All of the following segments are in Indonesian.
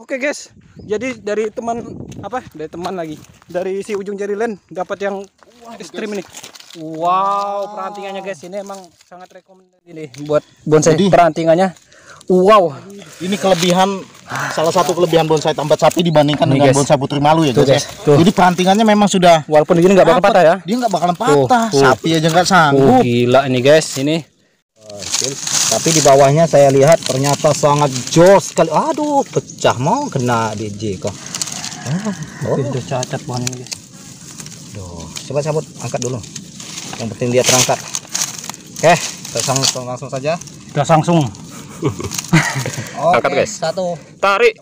Oke guys, jadi dari teman lagi, dari si ujung jari land dapat yang ekstrim ini. Wow, perantingannya guys, ini emang sangat recommended ini buat bonsai. Perantingannya, wow. Ini kelebihan, salah satu kelebihan bonsai tambat sapi dibandingkan dengan bonsai putri malu ya guys. Jadi perantingannya memang sudah, walaupun begini nggak bakal patah ya. Dia nggak bakalan patah, sapi aja nggak sanggup. Gila ini guys, ini. Tapi di bawahnya saya lihat ternyata sangat jos sekali. Aduh, pecah mau kena DJ kok. Udah cacat pohon ini guys. Coba cabut, angkat dulu. Yang penting dia terangkat. Oke, kita langsung saja. Udah langsung. Angkat guys. Satu. Tarik.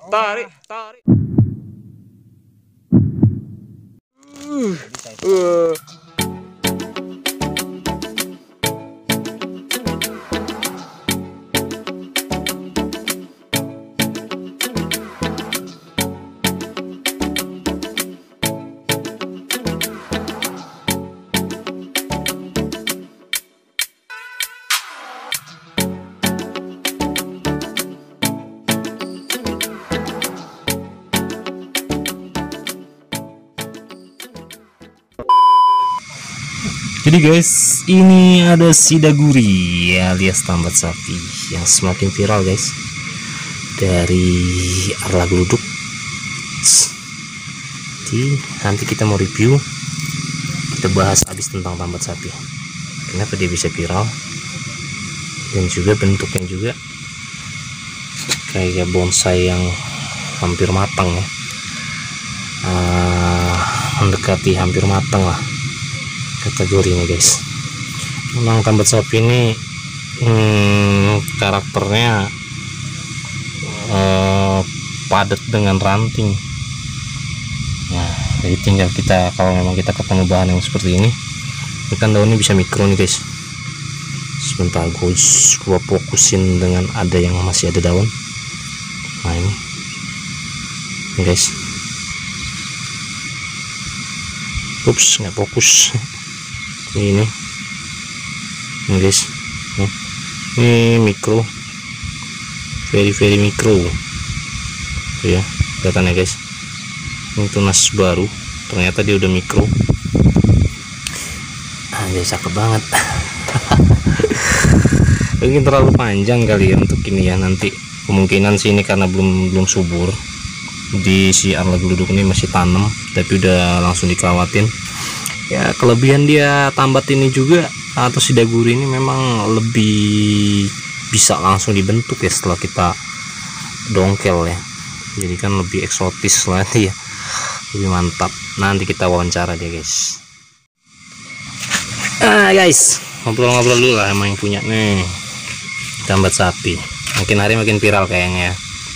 Jadi guys, ini ada sidaguri alias tambat sapi yang semakin viral guys dari Arla Gluduk. Jadi nanti kita mau review, kita bahas habis tentang tambat sapi, kenapa dia bisa viral, dan juga bentuknya juga kayak bonsai yang hampir matang ya, mendekati hampir matang lah kategorinya guys. Memang tambat sapi ini karakternya padat dengan ranting. Nah, jadi tinggal kita, kalau memang kita ketemu bahan yang seperti ini kan daunnya bisa mikro nih guys. Sebentar gua fokusin dengan ada yang masih ada daun. Nah ini guys, ups, nggak fokus. Ini guys, ini mikro, very mikro ya, kelihatannya guys. Ini tunas baru, ternyata dia udah mikro. Dia cakep banget. Mungkin terlalu panjang kali ya untuk ini ya, nanti kemungkinan sih ini karena belum subur. Di si Arla Gluduk ini masih tanam, tapi udah langsung dikawatin. Ya, kelebihan dia tambat ini juga atau sidaguri ini memang lebih bisa langsung dibentuk ya setelah kita dongkel ya. Jadi kan lebih eksotis lah ya, lebih mantap. Nanti kita wawancara dia guys. Guys, ngobrol-ngobrol dulu lah sama yang punya nih tambat sapi. Makin hari makin viral kayaknya ya.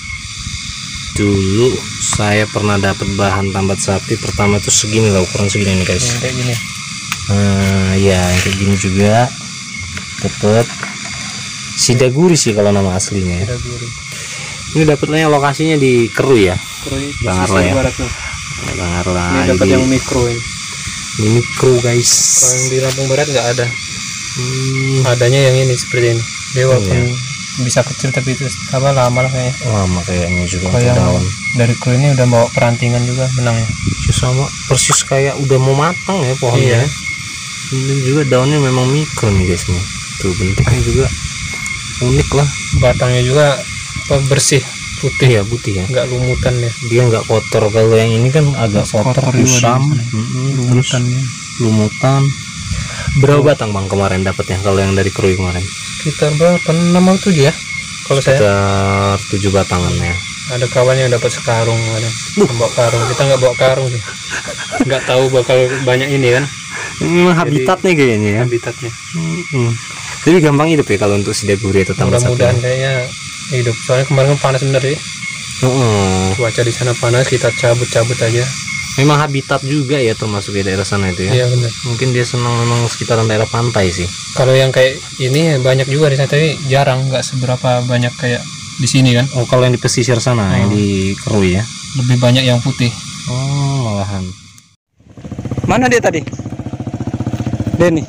Dulu saya pernah dapat bahan tambat sapi pertama itu segini lah, ukuran segini nih guys. Kayak gini. Ya kayak gini juga. Dapat sidaguri sih kalau nama aslinya ya. Sidaguri. Ini dapatnya lokasinya di Keru ya. Bang Arla ya. Bang Arla. Ini dapat yang mikro ini. Ini mikro guys. Kalau yang di Lampung Barat nggak ada. Adanya yang ini seperti ini. Dia walaupun bisa kecil tapi itu lama lah kayaknya. Lama kayaknya juga. Kayak daun dari kru ini udah bawa perantingan juga menang ya. Sama persis kayak udah mau matang ya pohonnya. Iya. Ini juga daunnya memang mikro nih guys nih. Tuh bentuknya juga unik lah. Batangnya juga bersih, putih ya, nggak lumutan ya. Dia nggak kotor. Kalau yang ini kan agak kotor, kusam, lumutan. Berapa batang bang kemarin dapatnya kalau yang dari Krui kemarin? Sekitar berapa? 6 atau 7 ya? Kalau saya sekitar 7 batangan ya. Ada kawan yang dapat sekarung, ada bawa karung. Kita nggak bawa karung sih. Nggak tahu bakal banyak ini kan. Ini habitatnya kayaknya ya. Habitatnya. Jadi gampang hidup ya kalau untuk sidaguri atau tambat sapi. Mudah-mudahan kayaknya hidup. Soalnya kemarin kan panas bener ya. Cuaca di sana panas, kita cabut aja. Memang habitat juga ya termasuk di daerah sana itu ya. Iya benar. Mungkin dia senang memang sekitaran daerah pantai sih. Kalau yang kayak ini banyak juga di sana, tapi jarang, nggak seberapa banyak kayak di sini kan. Oh, kalau yang di pesisir sana, yang di Krui ya. Lebih banyak yang putih. Oh, malahan. Mana dia tadi? Denny.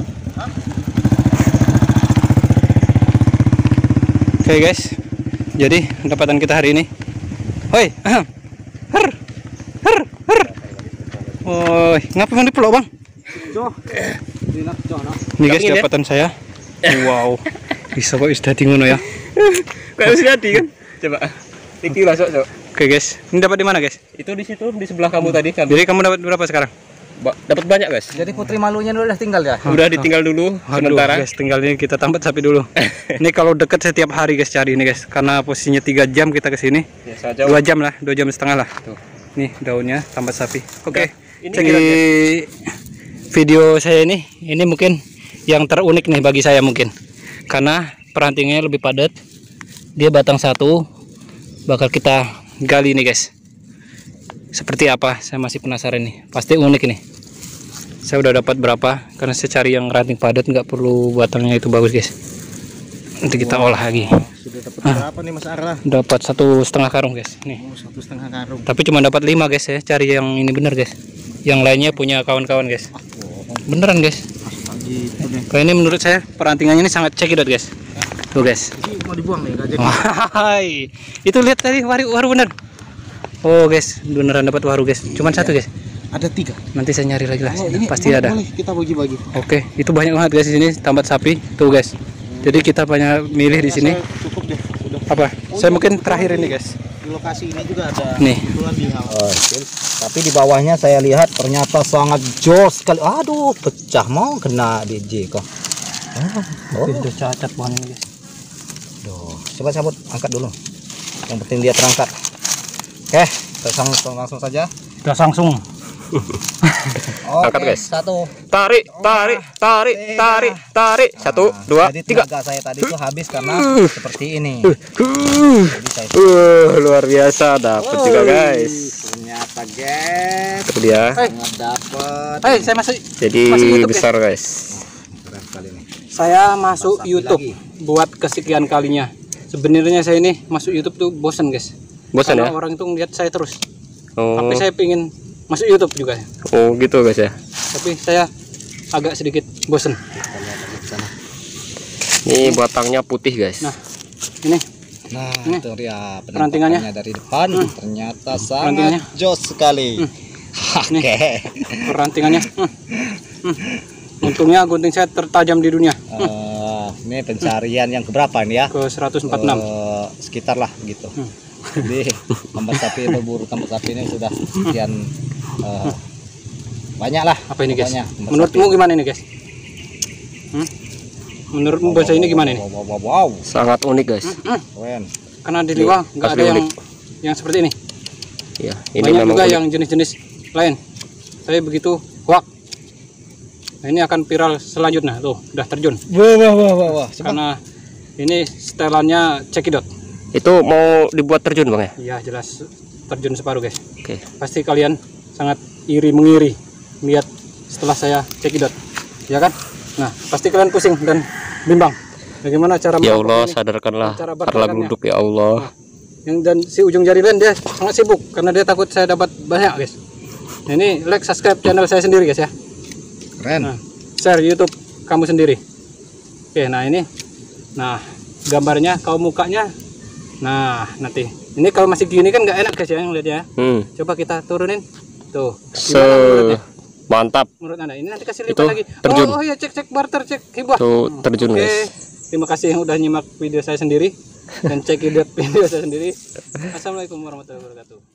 Oke guys. Jadi pendapatan kita hari ini Hoi. Her. Her. Her. Oi, ngapa mandi pulau, Bang? Ini guys dapatan saya. Wow. Bisa kok sudah ngono ya. Kayak sudah kan? Coba. Iki lah sok. Oke guys, ini dapat di mana guys? Itu di situ di sebelah kamu tadi kan. Jadi kamu dapat berapa sekarang? Dapat banyak guys. Jadi putri malunya udah tinggal ya? Udah ditinggal dulu Aduh, sementara. guys, tinggal ini kita tambat sapi dulu. Ini kalau deket setiap hari guys cari ini guys, karena posisinya 3 jam kita ke sini. Ya, 2 jam lah, 2 jam setengah lah. Tuh. Nih daunnya tambat sapi. Oke. Ini Cek di video saya ini mungkin yang terunik nih bagi saya mungkin. Karena perantingnya lebih padat. Dia batang satu. Bakal kita gali nih guys. Seperti apa? Saya masih penasaran nih. Pasti unik nih. Saya udah dapat berapa? Karena saya cari yang ranting padat, nggak perlu batangnya itu bagus guys. Nanti kita olah lagi. Sudah dapat berapa nih Mas Arla? Dapat 1,5 karung guys. Nih. 1,5 karung. Tapi cuma dapat 5 guys ya. Cari yang ini bener guys. Yang lainnya punya kawan-kawan guys. Beneran guys. Kalau ini menurut saya perantingannya ini sangat cekidot guys. Tuh guys. Ini mau dibuang nih, enggak jadi. Wahai. Itu lihat tadi waru bener. Oh guys, beneran dapat waru guys. Cuman satu guys. Ada 3. Nanti saya nyari lagi lah. Ini Pasti boleh, ada. Boleh kita bagi-bagi. Oke, itu banyak banget guys di sini tambat sapi. Tuh guys. Jadi kita banyak milih di sini. Cukup deh. Udah. Apa? Saya mungkin terakhir ini guys. Di lokasi ini juga ada Nih. Tapi di bawahnya saya lihat ternyata sangat jos sekali. Aduh, pecah mau kena DJ kok. Itu cacat pohon ini guys. Duh, coba cabut, angkat dulu. Yang penting dia terangkat. Oke, kita langsung saja. Udah langsung. Angkat, guys. 1. Tarik. 1, 2, Jadi 3. tenaga saya tadi itu habis karena seperti ini. Jadi saya Luar biasa dapat juga guys. ternyata guys Itu dia. sangat dapat. Hei, saya masuk. Jadi Masih YouTube, besar guys. Keren sekali nih. Saya masuk Sapi YouTube lagi. buat kesekian kalinya. Sebenarnya saya ini masuk YouTube tuh bosan guys. Bosan Karena ya? orang itu ngeliat saya terus. Oh. Tapi saya pingin masuk YouTube juga. Oh gitu guys ya. Tapi saya agak sedikit bosan. Ini batangnya putih guys. Nah, ini Nah, Ini itu dia perantingannya. penampakannya dari depan. Ternyata Perantingannya. sangat jos sekali. Oke. perantingannya. Untungnya gunting saya tertajam di dunia. Ini pencarian yang keberapa nih ya? Ke 146. Sekitar lah gitu. Jadi tambat sapi berburu tambat sapi ini sudah sekian banyak lah. Apa ini guys? pokoknya tambat Menurutmu sapi. gimana ini guys? Menurutmu bahasa ini gimana ini? Wow. Sangat unik guys. Keren. Karena di liwah nggak ada asli yang seperti ini. Ya, ini Banyak memang juga unik. yang jenis-jenis lain. Saya begitu wah. Nah, ini akan viral selanjutnya tuh, udah terjun. Wah. Karena ini setelannya cekidot. Itu mau dibuat terjun bang ya? Iya jelas terjun separuh guys. Oke. Pasti kalian sangat mengiri lihat setelah saya cekidot, ya kan? Nah pasti kalian pusing dan bimbang. Bagaimana cara Ya melakukan Allah ini? sadarkanlah Cara Arla bergerakannya. Gluduk ya Allah. Yang dan si ujung jari lain dia sangat sibuk karena dia takut saya dapat banyak guys. Nah, ini like subscribe channel saya sendiri guys ya. Keren. Nah, share YouTube kamu sendiri. Oke, nah ini. Nah, gambarnya kau mukanya. Nah, nanti. Ini kalau masih gini kan nggak enak guys ya ngeliat ya. Coba kita turunin. Tuh. Gimana menurutnya? Mantap. Menurut Anda ini nanti kasih Itu lipat lagi. terjun. Oh iya cek barter cek hibah. Tuh terjun Oke. guys. Terima kasih yang udah nyimak video saya sendiri dan cek video saya sendiri. Assalamualaikum warahmatullahi wabarakatuh.